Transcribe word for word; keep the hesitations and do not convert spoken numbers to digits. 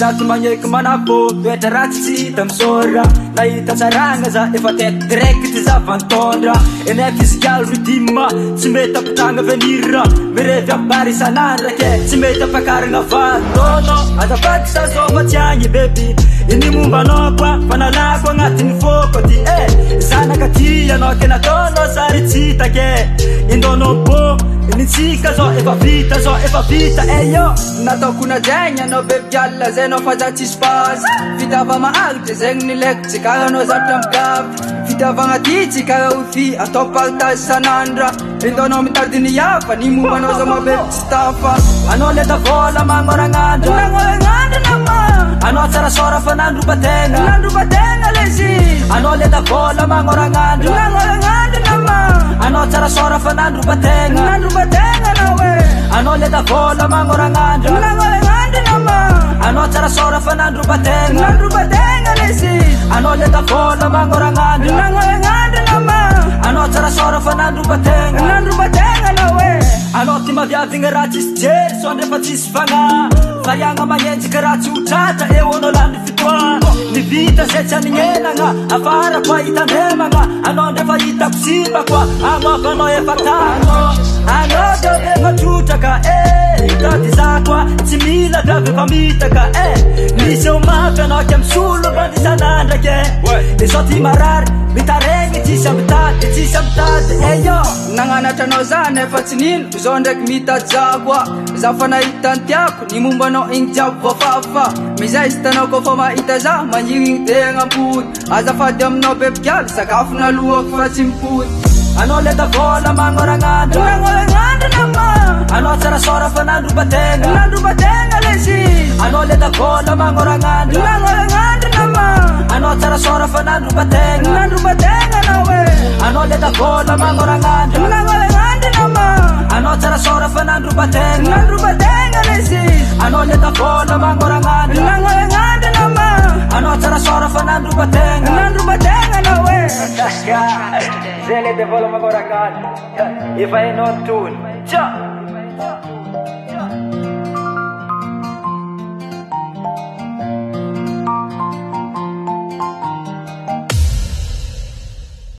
Zato magneky manapô toetra ratsy tsy hita misôra nahita tsaragna za efa tety direct za vantondra ene fisialy rodima tsy mety ampitagna venira mirevy ambary isan'andra ke tsy mety ampakaragna vary nono azafady sa zova tsy agny baby ini mombanao koa fanalako agnatin'ny fôko ty eh zanaka ty anao ke nataonao sary tsy hitake indonao bô initsika zao efa vita zao efa vita eh yo nataoko najegny anao baby alla zay anao fa za tsisy pazy fitavagna maharitry zegny nilaiko tsy karaha anao zatra migavy fitavagna ty tsy karaha ofi atao partage sanandra indonao mitardy ny hafa ny mombanao za mababy tsy tafa anao le davola magnoragnandra magnoragnandra nama anao tsara sora fa nandro bategna nandro bategna lezy anao le davola magnoragnandra magnoragnandra nama anao tsara sora fa nandro bategna nandro bategna nawe anao le davola magnoragnandra magnoragnandra nama anao tsara sora fa nandro bategna nandro bategna lezy anao le davola magnoragnandra magnoragnandra nama anao tsara sora fa nandro bategna nandro bategna nawe anao ty maviavigna raha tsisy jery so ndrefa tsisy fagna variagna magnenjika raha tsy hotratra eo anao lany fitoa ny vita zay tsy anignenagna afara koa hitandremagna anao ndrefa hitako simba koa amavanao efa tano anao deo efa trotraka eh hitady za koa tsy mila davy efa mitaka eh misy eo mafy anao ke misolo bandisanandra ke de so ty marary mitaregny tsisy amitady tsisy amitady eh yo nagnanatra anao zany efa tsy nino zao ndraiky mitady za koa za fa nahita ny tiako ny mombanao igny jiaby voafafa mizay sy tanao koa fa mahita za manirigny tegna mpody azafady aminao bebikialy sakafo nalohako fa tsy mipody anao le davola magnoragnandra magnoragnandra nama anao tsara sora fa nandro bategna nandro bategna lezy anao le davola magnoragnandra magnoragnandra nama anao tsara sora fa nandro bategna nandro bategna nawe anao le davola magnoragnandra magnoragnandra nama anao tsara sora fa nandro bategna nandro bategna lezy anao le davola magnoragnandra magnoragnandra nama anao tsara sora fa nandro bategna nandro bategna nawe zay le davola magnoragnandra efa hainao antony tsa